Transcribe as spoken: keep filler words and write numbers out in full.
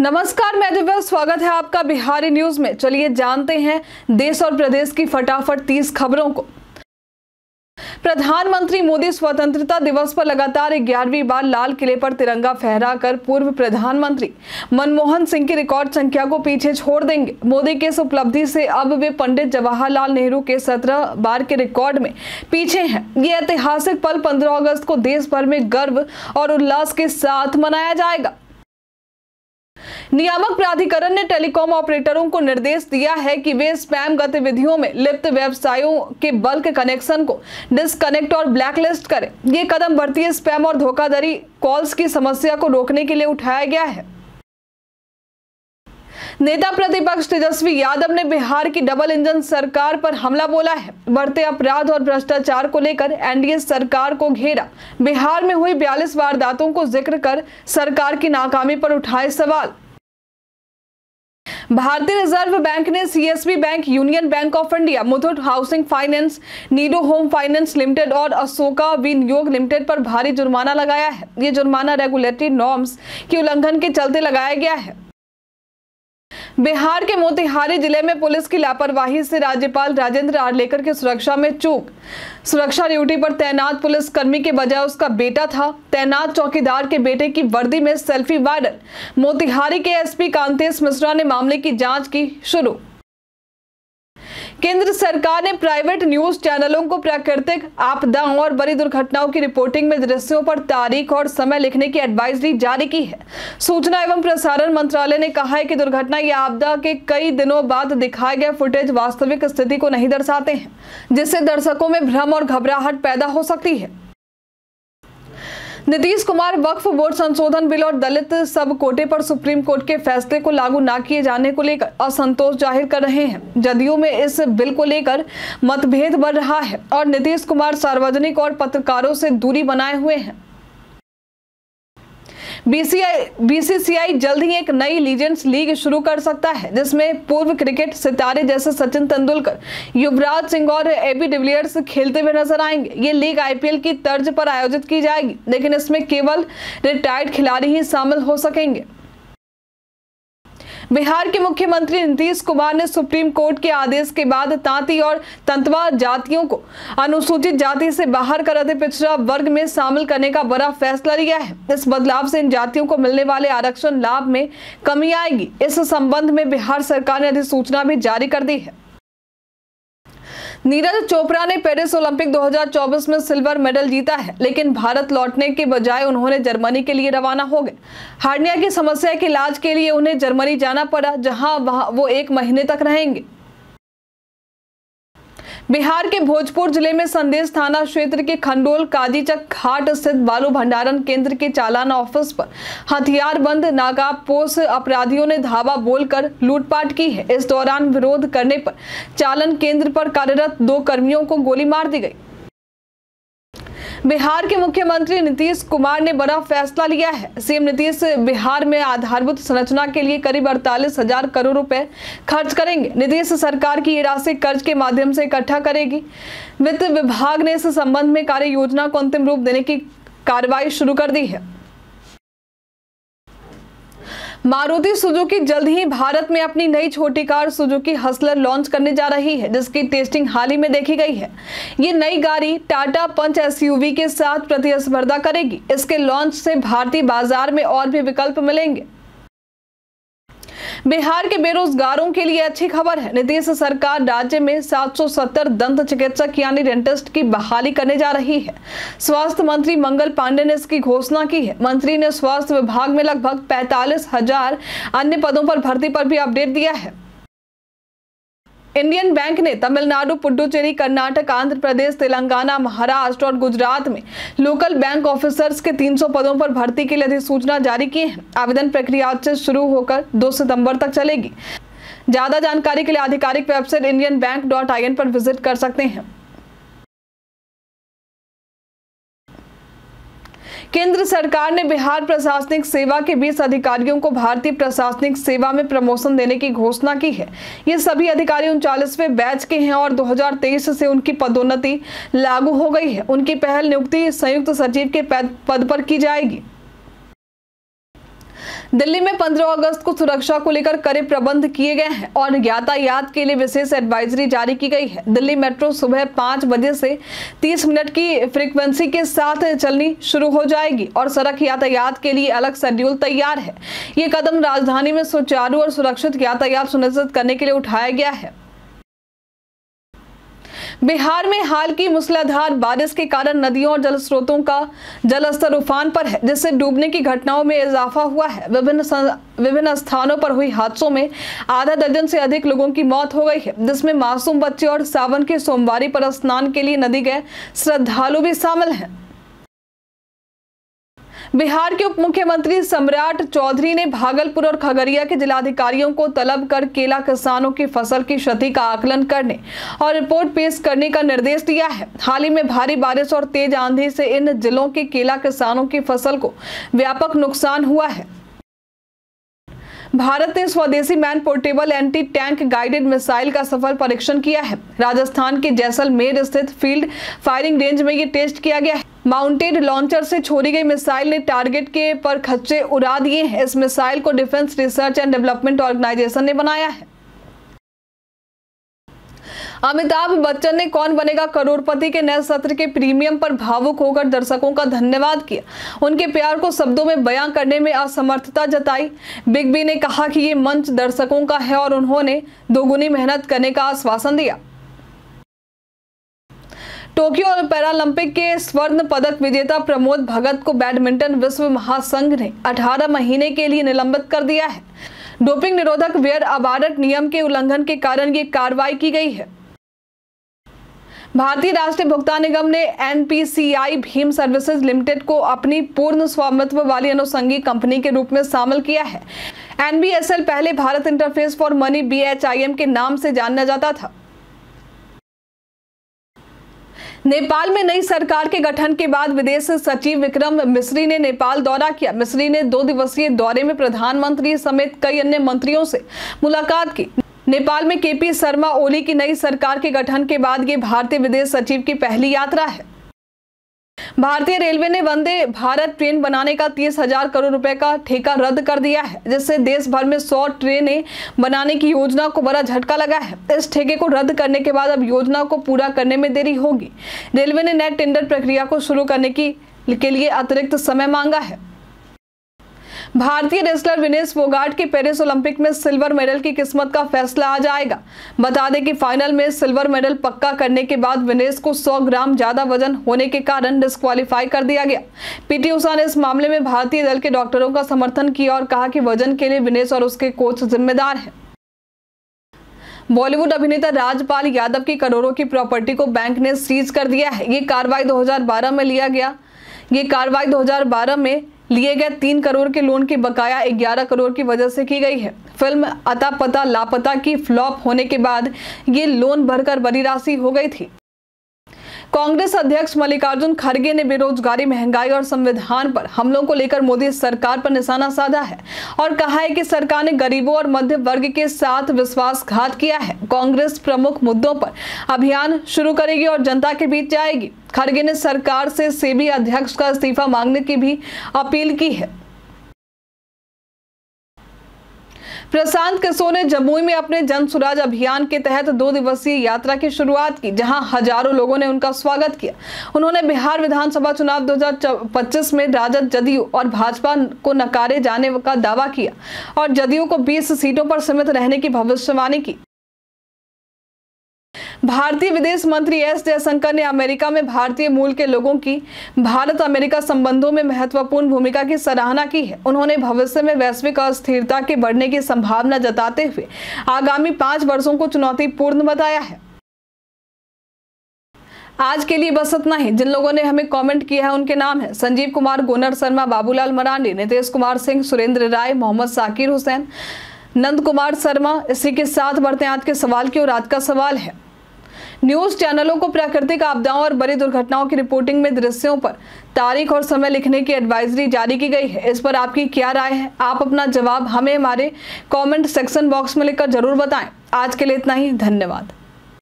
नमस्कार, मैं दिव्या, स्वागत है आपका बिहारी न्यूज में। चलिए जानते हैं देश और प्रदेश की फटाफट तीस खबरों को। प्रधानमंत्री मोदी स्वतंत्रता दिवस पर लगातार ग्यारहवीं बार लाल किले पर तिरंगा फहराकर पूर्व प्रधानमंत्री मनमोहन सिंह की रिकॉर्ड संख्या को पीछे छोड़ देंगे। मोदी की इस उपलब्धि से अब वे पंडित जवाहरलाल नेहरू के सत्रह बार के रिकॉर्ड में पीछे हैं। ये ऐतिहासिक पल पंद्रह अगस्त को देश भर में गर्व और उल्लास के साथ मनाया जाएगा। नियामक प्राधिकरण ने टेलीकॉम ऑपरेटरों को निर्देश दिया है कि वे स्पैम गतिविधियों में लिप्त व्यवसायों के बल्क कनेक्शन को डिस्कनेक्ट और ब्लैकलिस्ट करें। ये कदम बढ़ती स्पैम और धोखाधड़ी कॉल्स की समस्या को रोकने के लिए उठाया गया है। नेता प्रतिपक्ष तेजस्वी यादव ने बिहार की डबल इंजन सरकार पर हमला बोला है। बढ़ते अपराध और भ्रष्टाचार को लेकर एनडीए सरकार को घेरा। बिहार में हुई बयालीस वारदातों को जिक्र कर सरकार की नाकामी पर उठाए सवाल। भारतीय रिजर्व बैंक ने CSB bank, union bank of India, Muthoot housing finance, Nido home finance limited और अशोका विनियोग लिमिटेड पर भारी जुर्माना लगाया है। ये जुर्माना रेगुलेटरी नॉर्म्स के उल्लंघन के चलते लगाया गया है। बिहार के मोतिहारी जिले में पुलिस की लापरवाही से राज्यपाल राजेंद्र आर्लेकर की सुरक्षा में चूक। सुरक्षा ड्यूटी पर तैनात पुलिसकर्मी के बजाय उसका बेटा था। तैनात चौकीदार के बेटे की वर्दी में सेल्फी वायरल। मोतिहारी के एसपी कांतेश मिश्रा ने मामले की जांच की शुरू। केंद्र सरकार ने प्राइवेट न्यूज चैनलों को प्राकृतिक आपदाओं और बड़ी दुर्घटनाओं की रिपोर्टिंग में दृश्यों पर तारीख और समय लिखने की एडवाइजरी जारी की है। सूचना एवं प्रसारण मंत्रालय ने कहा है कि दुर्घटना या आपदा के कई दिनों बाद दिखाए गए फुटेज वास्तविक स्थिति को नहीं दर्शाते हैं, जिससे दर्शकों में भ्रम और घबराहट पैदा हो सकती है। नीतीश कुमार वक्फ बोर्ड संशोधन बिल और दलित सब कोटे पर सुप्रीम कोर्ट के फैसले को लागू न किए जाने को लेकर असंतोष जाहिर कर रहे हैं। जदयू में इस बिल को लेकर मतभेद बढ़ रहा है और नीतीश कुमार सार्वजनिक और पत्रकारों से दूरी बनाए हुए हैं। बीसीआई बीसीसीआई जल्द ही एक नई लीजेंड्स लीग शुरू कर सकता है, जिसमें पूर्व क्रिकेट सितारे जैसे सचिन तेंदुलकर, युवराज सिंह और एबी डिविलियर्स खेलते हुए नजर आएंगे। ये लीग आईपीएल की तर्ज पर आयोजित की जाएगी, लेकिन इसमें केवल रिटायर्ड खिलाड़ी ही शामिल हो सकेंगे। बिहार के मुख्यमंत्री नीतीश कुमार ने सुप्रीम कोर्ट के आदेश के बाद तांती और तंतवा जातियों को अनुसूचित जाति से बाहर कर अति पिछड़ा वर्ग में शामिल करने का बड़ा फैसला लिया है। इस बदलाव से इन जातियों को मिलने वाले आरक्षण लाभ में कमी आएगी। इस संबंध में बिहार सरकार ने अधिसूचना भी जारी कर दी है। नीरज चोपड़ा ने पेरिस ओलंपिक दो हज़ार चौबीस में सिल्वर मेडल जीता है, लेकिन भारत लौटने के बजाय उन्होंने जर्मनी के लिए रवाना हो गए। हार्निया की समस्या के इलाज के लिए उन्हें जर्मनी जाना पड़ा, जहां वो एक महीने तक रहेंगे। बिहार के भोजपुर जिले में संदेश थाना क्षेत्र के खंडोल काजीचक घाट स्थित बालू भंडारण केंद्र के चालान ऑफिस पर हथियारबंद नाकाबपोश अपराधियों ने धावा बोलकर लूटपाट की है। इस दौरान विरोध करने पर चालान केंद्र पर कार्यरत दो कर्मियों को गोली मार दी गई। बिहार के मुख्यमंत्री नीतीश कुमार ने बड़ा फैसला लिया है। सीएम नीतीश बिहार में आधारभूत संरचना के लिए करीब अड़तालीस हजार करोड़ रुपए खर्च करेंगे। नीतीश सरकार की ये राशि कर्ज के माध्यम से इकट्ठा करेगी। वित्त विभाग ने इस संबंध में कार्य योजना को अंतिम रूप देने की कार्रवाई शुरू कर दी है। मारुति सुजुकी जल्द ही भारत में अपनी नई छोटी कार सुजुकी हसलर लॉन्च करने जा रही है, जिसकी टेस्टिंग हाल ही में देखी गई है। ये नई गाड़ी टाटा पंच एसयूवी के साथ प्रतिस्पर्धा करेगी। इसके लॉन्च से भारतीय बाजार में और भी विकल्प मिलेंगे। बिहार के बेरोजगारों के लिए अच्छी खबर है। नीतीश सरकार राज्य में सात सौ सत्तर दंत चिकित्सक यानी डेंटिस्ट की बहाली करने जा रही है। स्वास्थ्य मंत्री मंगल पांडे ने इसकी घोषणा की है। मंत्री ने स्वास्थ्य विभाग में लगभग पैंतालीस हजार अन्य पदों पर भर्ती पर भी अपडेट दिया है। इंडियन बैंक ने तमिलनाडु, पुडुचेरी, कर्नाटक, आंध्र प्रदेश, तेलंगाना, महाराष्ट्र और गुजरात में लोकल बैंक ऑफिसर्स के तीन सौ पदों पर भर्ती के लिए अधिसूचना जारी की है। आवेदन प्रक्रिया आज से शुरू होकर दो सितंबर तक चलेगी। ज्यादा जानकारी के लिए आधिकारिक website Indian bank dot I N पर विजिट कर सकते हैं। केंद्र सरकार ने बिहार प्रशासनिक सेवा के बीस अधिकारियों को भारतीय प्रशासनिक सेवा में प्रमोशन देने की घोषणा की है। ये सभी अधिकारी उनचालीसवें बैच के हैं और दो हज़ार तेईस से उनकी पदोन्नति लागू हो गई है। उनकी पहल नियुक्ति संयुक्त सचिव के पद पर की जाएगी। दिल्ली में पंद्रह अगस्त को सुरक्षा को लेकर कड़े प्रबंध किए गए हैं और यातायात के लिए विशेष एडवाइजरी जारी की गई है। दिल्ली मेट्रो सुबह पाँच बजे से तीस मिनट की फ्रीक्वेंसी के साथ चलनी शुरू हो जाएगी और सड़क यातायात के लिए अलग शेड्यूल तैयार है। ये कदम राजधानी में सुचारू और सुरक्षित यातायात सुनिश्चित करने के लिए उठाया गया है। बिहार में हाल की मूसलाधार बारिश के कारण नदियों और जल स्रोतों का जलस्तर उफान पर है, जिससे डूबने की घटनाओं में इजाफा हुआ है। विभिन्न विभिन्न स्थानों पर हुई हादसों में आधा दर्जन से अधिक लोगों की मौत हो गई है, जिसमें मासूम बच्चे और सावन की सोमवारी पर स्नान के लिए नदी गए श्रद्धालु भी शामिल हैं। बिहार के उप मुख्यमंत्री सम्राट चौधरी ने भागलपुर और खगड़िया के जिलाधिकारियों को तलब कर केला किसानों की फसल की क्षति का आकलन करने और रिपोर्ट पेश करने का निर्देश दिया है। हाल ही में भारी बारिश और तेज आंधी से इन जिलों के केला किसानों की फसल को व्यापक नुकसान हुआ है। भारत ने स्वदेशी man portable anti tank guided missile का सफल परीक्षण किया है। राजस्थान के जैसलमेर स्थित फील्ड फायरिंग रेंज में ये टेस्ट किया गया है। माउंटेड लॉन्चर से छोड़ी गई मिसाइल ने टारगेट के पर खच्चे उड़ा दिए हैं। इस मिसाइल को defence research and development organisation ने बनाया है। अमिताभ बच्चन ने कौन बनेगा करोड़पति के नए सत्र के प्रीमियम पर भावुक होकर दर्शकों का धन्यवाद किया। उनके प्यार को शब्दों में बयां करने में असमर्थता जताई। बिग बी ने कहा कि ये मंच दर्शकों का है और उन्होंने दोगुनी मेहनत करने का आश्वासन दिया। टोक्यो और पैरालंपिक के स्वर्ण पदक विजेता प्रमोद भगत को बैडमिंटन विश्व महासंघ ने अठारह महीने के लिए निलंबित कर दिया है। डोपिंग निरोधक वेयर अबारट नियम के उल्लंघन के कारण ये कार्रवाई की गई है। भारतीय राष्ट्रीय भुगतान निगम ने एन पी सी आई भीम सर्विसेज लिमिटेड को अपनी पूर्ण स्वामित्व वाली अनुषंगी कंपनी के रूप में शामिल किया है। एन बी एस एल पहले Bharat interface for money B H I M के नाम से जाना जाता था। नेपाल में नई सरकार के गठन के बाद विदेश सचिव विक्रम मिस्री ने नेपाल दौरा किया। मिस्री ने दो दिवसीय दौरे में प्रधानमंत्री समेत कई अन्य मंत्रियों से मुलाकात की। नेपाल में के पी शर्मा ओली की नई सरकार के गठन के बाद ये भारतीय विदेश सचिव की पहली यात्रा है। भारतीय रेलवे ने वंदे भारत ट्रेन बनाने का तीस हजार करोड़ रुपए का ठेका रद्द कर दिया है, जिससे देश भर में सौ ट्रेनें बनाने की योजना को बड़ा झटका लगा है। इस ठेके को रद्द करने के बाद अब योजना को पूरा करने में देरी होगी। रेलवे ने नए टेंडर प्रक्रिया को शुरू करने की के लिए अतिरिक्त समय मांगा है। भारतीय रेसलर विनेश फोगाट के पेरिस ओलंपिक में सिल्वर मेडल की किस्मत का फैसला आ जाएगा। बता दें कि फाइनल में सिल्वर मेडल पक्का करने के बाद विनेश को सौ ग्राम ज्यादा वजन होने के कारण डिस्क्वालीफाई कर दिया गया। पीटी उषा ने इस मामले में भारतीय दल के डॉक्टरों का समर्थन किया और कहा कि वजन के लिए विनेश और उसके कोच जिम्मेदार हैं। बॉलीवुड अभिनेता राजपाल यादव की करोड़ों की प्रॉपर्टी को बैंक ने सीज कर दिया है। ये कार्रवाई दो हजार बारह में लिया गया ये कार्रवाई दो हजार बारह में लिए गए तीन करोड़ के लोन की बकाया ग्यारह करोड़ की वजह से की गई है। फिल्म अता पता लापता की फ्लॉप होने के बाद ये लोन भरकर बड़ी राशि हो गई थी। कांग्रेस अध्यक्ष मल्लिकार्जुन खड़गे ने बेरोजगारी, महंगाई और संविधान पर हमलों को लेकर मोदी सरकार पर निशाना साधा है और कहा है कि सरकार ने गरीबों और मध्य वर्ग के साथ विश्वासघात किया है। कांग्रेस प्रमुख मुद्दों पर अभियान शुरू करेगी और जनता के बीच जाएगी। खड़गे ने सरकार से सेबी अध्यक्ष का इस्तीफा मांगने की भी अपील की है। प्रशांत किशोर ने जमुई में अपने जन सुराज अभियान के तहत दो दिवसीय यात्रा की शुरुआत की, जहां हजारों लोगों ने उनका स्वागत किया। उन्होंने बिहार विधानसभा चुनाव दो हजार पच्चीस में राजद, जदयू और भाजपा को नकारे जाने का दावा किया और जदयू को बीस सीटों पर सीमित रहने की भविष्यवाणी की। भारतीय विदेश मंत्री एस जयशंकर ने अमेरिका में भारतीय मूल के लोगों की भारत अमेरिका संबंधों में महत्वपूर्ण भूमिका की सराहना की है। उन्होंने भविष्य में वैश्विक अस्थिरता के बढ़ने की संभावना जताते हुए आगामी पांच वर्षों को चुनौतीपूर्ण बताया है। आज के लिए बस इतना ही। जिन लोगों ने हमें कमेंट किया है उनके नाम है संजीव कुमार, गोनर शर्मा, बाबूलाल मरांडी, नितेश कुमार सिंह, सुरेंद्र राय, मोहम्मद साकिर हुसैन, नंद कुमार शर्मा। इसी के साथ बढ़ते हैं आज के सवाल की ओर। आज का सवाल है, न्यूज चैनलों को प्राकृतिक आपदाओं और बड़ी दुर्घटनाओं की रिपोर्टिंग में दृश्यों पर तारीख और समय लिखने की एडवाइजरी जारी की गई है। इस पर आपकी क्या राय है? आप अपना जवाब हमें हमारे कमेंट सेक्शन बॉक्स में लिखकर जरूर बताएं। आज के लिए इतना ही। धन्यवाद।